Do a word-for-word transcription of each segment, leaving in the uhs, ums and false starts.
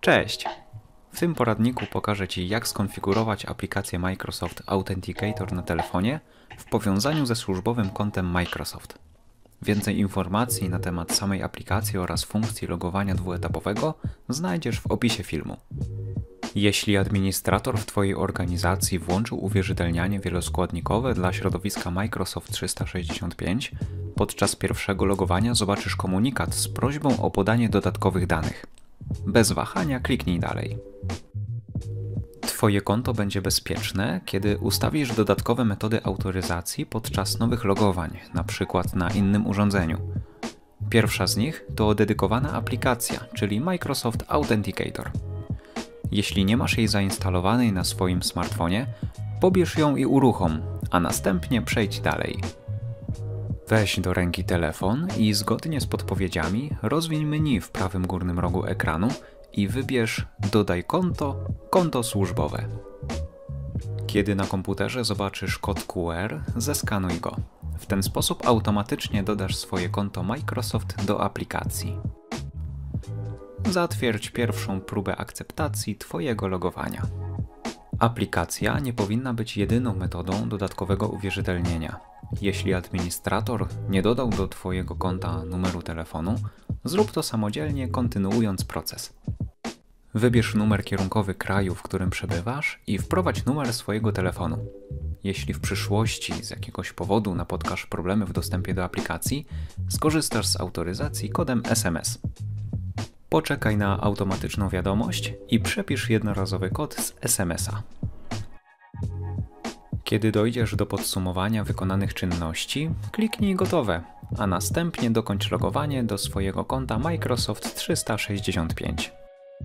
Cześć! W tym poradniku pokażę Ci, jak skonfigurować aplikację Microsoft Authenticator na telefonie w powiązaniu ze służbowym kontem Microsoft. Więcej informacji na temat samej aplikacji oraz funkcji logowania dwuetapowego znajdziesz w opisie filmu. Jeśli administrator w Twojej organizacji włączył uwierzytelnianie wieloskładnikowe dla środowiska Microsoft trzysta sześćdziesiąt pięć, podczas pierwszego logowania zobaczysz komunikat z prośbą o podanie dodatkowych danych. Bez wahania kliknij dalej. Twoje konto będzie bezpieczne, kiedy ustawisz dodatkowe metody autoryzacji podczas nowych logowań, np. na innym urządzeniu. Pierwsza z nich to dedykowana aplikacja, czyli Microsoft Authenticator. Jeśli nie masz jej zainstalowanej na swoim smartfonie, pobierz ją i uruchom, a następnie przejdź dalej. Weź do ręki telefon i zgodnie z podpowiedziami rozwiń menu w prawym górnym rogu ekranu i wybierz Dodaj konto, konto służbowe. Kiedy na komputerze zobaczysz kod Q R, zeskanuj go. W ten sposób automatycznie dodasz swoje konto Microsoft do aplikacji. Zatwierdź pierwszą próbę akceptacji Twojego logowania. Aplikacja nie powinna być jedyną metodą dodatkowego uwierzytelnienia. Jeśli administrator nie dodał do Twojego konta numeru telefonu, zrób to samodzielnie, kontynuując proces. Wybierz numer kierunkowy kraju, w którym przebywasz i wprowadź numer swojego telefonu. Jeśli w przyszłości z jakiegoś powodu napotkasz problemy w dostępie do aplikacji, skorzystasz z autoryzacji kodem S M S. Poczekaj na automatyczną wiadomość i przepisz jednorazowy kod z S M S a. Kiedy dojdziesz do podsumowania wykonanych czynności, kliknij Gotowe, a następnie dokończ logowanie do swojego konta Microsoft trzysta sześćdziesiąt pięć.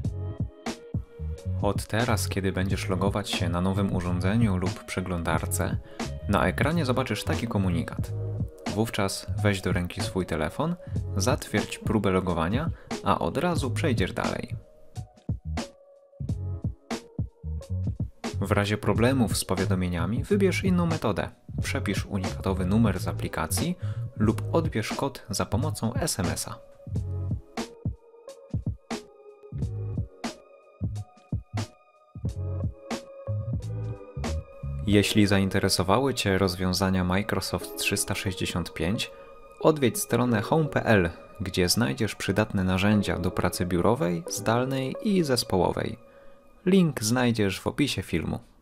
Od teraz, kiedy będziesz logować się na nowym urządzeniu lub przeglądarce, na ekranie zobaczysz taki komunikat. Wówczas weź do ręki swój telefon, zatwierdź próbę logowania, a od razu przejdziesz dalej. W razie problemów z powiadomieniami wybierz inną metodę. Przepisz unikatowy numer z aplikacji lub odbierz kod za pomocą S M S a. Jeśli zainteresowały Cię rozwiązania Microsoft trzysta sześćdziesiąt pięć, odwiedź stronę home kropka p l, gdzie znajdziesz przydatne narzędzia do pracy biurowej, zdalnej i zespołowej. Link znajdziesz w opisie filmu.